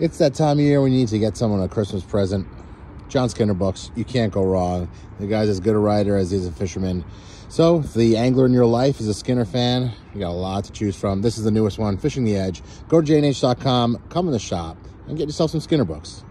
It's that time of year when you need to get someone a Christmas present. John Skinner books, you can't go wrong. The guy's as good a writer as he's a fisherman. So, if the angler in your life is a Skinner fan, you got a lot to choose from. This is the newest one, Fishing the Edge. Go to jnh.com, come in the shop, and get yourself some Skinner books.